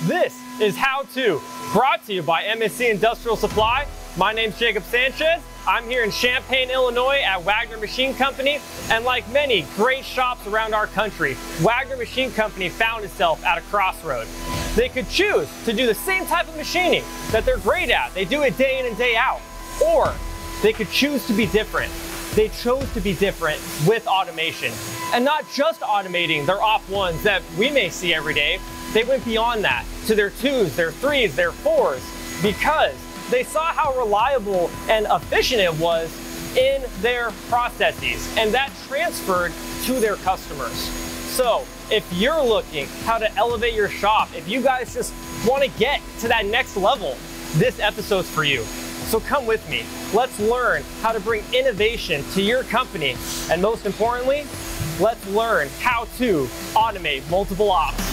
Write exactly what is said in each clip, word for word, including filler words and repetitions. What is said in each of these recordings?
This is How To, brought to you by M S C Industrial Supply. My name's Jacob Sanchez. I'm here in Champaign, Illinois at Wagner Machine Company, and like many great shops around our country, Wagner Machine Company found itself at a crossroad. They could choose to do the same type of machining that they're great at. They do it day in and day out. Or they could choose to be different. They chose to be different with automation. And not just automating their op ones that we may see every day, they went beyond that to their twos, their threes, their fours, because they saw how reliable and efficient it was in their processes, and that transferred to their customers. So if you're looking how to elevate your shop, if you guys just want to get to that next level, this episode's for you. So come with me. Let's learn how to bring innovation to your company, and most importantly, let's learn how to automate multiple ops.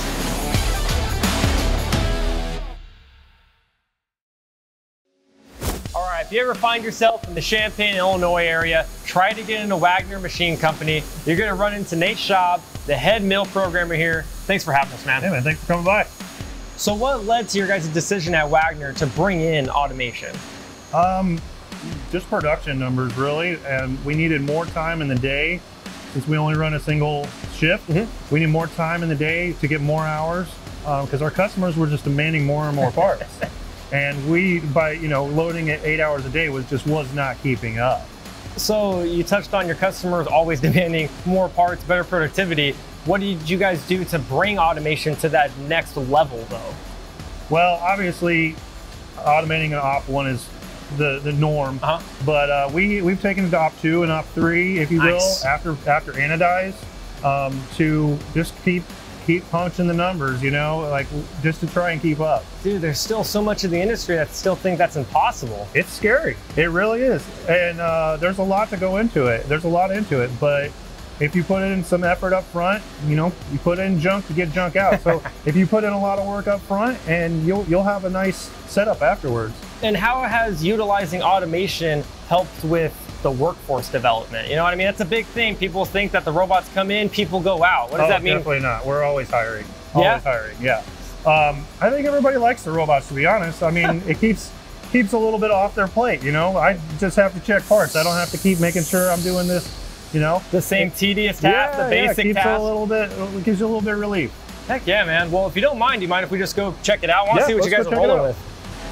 All right, if you ever find yourself in the Champaign, Illinois area, try to get into Wagner Machine Company. You're gonna run into Nate Schaub, the head mill programmer here. Thanks for having us, man. Hey man, thanks for coming by. So what led to your guys' decision at Wagner to bring in automation? Um, just production numbers really, and we needed more time in the day since we only run a single shift. Mm-hmm. We need more time in the day to get more hours because um, our customers were just demanding more and more parts. And we, by you know, loading it eight hours a day was just was not keeping up. So you touched on your customers always demanding more parts, better productivity. What did you guys do to bring automation to that next level though? Well, obviously automating an op one is the, the norm, uh-huh. but uh, we, we've taken it to op two and op three, if you nice. will, after, after anodize um, to just keep keep punching the numbers, you know, like just to try and keep up. Dude, there's still so much of the industry that still think that's impossible. It's scary. It really is. And uh, there's a lot to go into it. There's a lot into it, but if you put in some effort up front, you know, you put in junk to get junk out. So if you put in a lot of work up front, and you'll, you'll have a nice setup afterwards. And how has utilizing automation helped with the workforce development? You know what I mean? That's a big thing. People think that the robots come in, people go out. What does oh, that mean? Definitely not. We're always hiring. Always yeah? hiring, yeah. Um, I think everybody likes the robots, to be honest. I mean, it keeps keeps a little bit off their plate, you know? I just have to check parts. I don't have to keep making sure I'm doing this, you know? The same it, tedious task, yeah, the basic yeah, keeps task. A little bit, it gives you a little bit of relief. Heck yeah, man. Well, if you don't mind, do you mind if we just go check it out? I want to yeah, see what you guys are rolling with.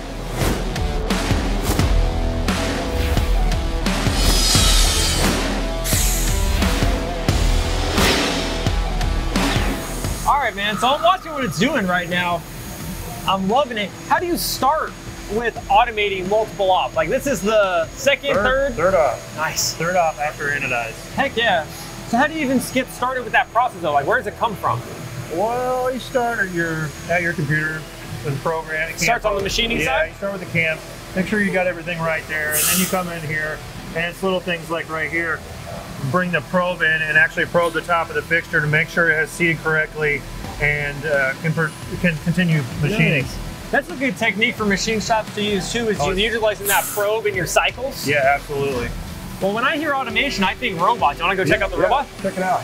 All right, man, so I'm watching what it's doing right now. I'm loving it. How do you start with automating multiple ops? Like this is the second, third? Third, third op. Nice. Third op after anodize. Heck yeah. So how do you even get started with that process though? Like where does it come from? Well, you start at your, at your computer with a program. It starts on the machining yeah, side? Yeah, you start with the cam. Make sure you got everything right there, and then you come in here, and it's little things like right here. Bring the probe in and actually probe the top of the fixture to make sure it has seated correctly and uh, can, can continue machining. Nice. That's a good technique for machine shops to use too, is oh, you utilizing that probe in your cycles. Yeah, absolutely. Well, when I hear automation, I think robots. You want to go check yeah, out the yeah, robot? Check it out.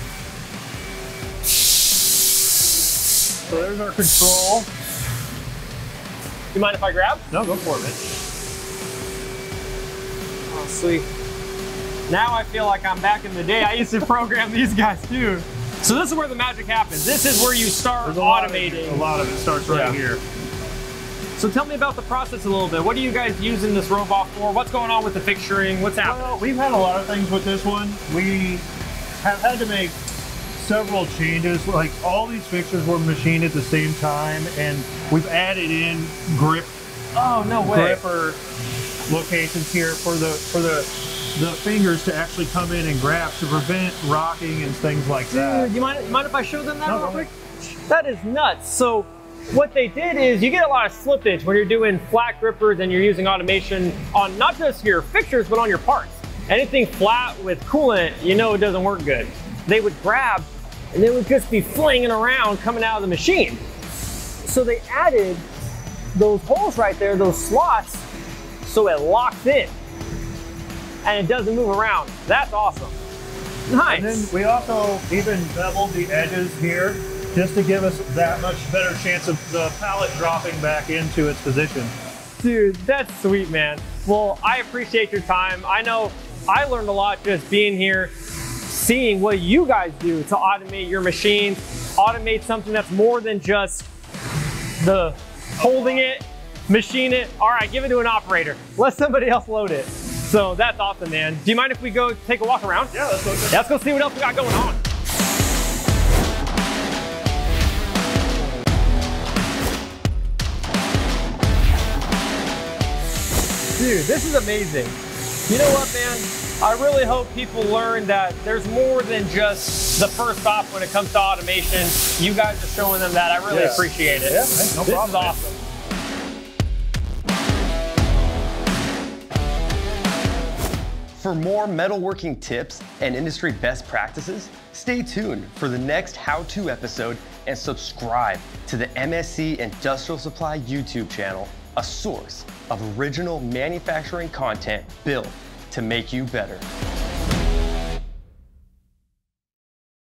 So there's our control. You mind if I grab? No, go for it, man. Oh, sweet. Now I feel like I'm back in the day. I used to program these guys too. So this is where the magic happens. This is where you start There's a automating. Lot of, a lot of it starts right yeah. here. So tell me about the process a little bit. What are you guys using this robot for? What's going on with the fixturing? What's happening? Well, we've had a lot of things with this one. We have had to make several changes. Like all these fixtures were machined at the same time, and we've added in grip. Oh no way! Gripper locations here for the for the the fingers to actually come in and grab to prevent rocking and things like that. Dude, you mind, you mind if I show them that no, real quick? That is nuts. So what they did is you get a lot of slippage when you're doing flat grippers and you're using automation on not just your fixtures, but on your parts. Anything flat with coolant, you know it doesn't work good. They would grab and they would just be flinging around coming out of the machine. So they added those holes right there, those slots, so it locks in and it doesn't move around. That's awesome. Nice. And then we also even beveled the edges here just to give us that much better chance of the pallet dropping back into its position. Dude, that's sweet, man. Well, I appreciate your time. I know I learned a lot just being here, seeing what you guys do to automate your machines, automate something that's more than just the holding it, machine it. All right, give it to an operator. Let somebody else load it. So that's awesome, man. Do you mind if we go take a walk around? Yeah, let's go. Let's go see what else we got going on. Dude, this is amazing. You know what, man? I really hope people learn that there's more than just the first stop when it comes to automation. You guys are showing them that. I really yeah. appreciate it. Yeah, hey, no this problem, is awesome. Man. For more metalworking tips and industry best practices, stay tuned for the next how-to episode and subscribe to the M S C Industrial Supply YouTube channel, a source of original manufacturing content built to make you better.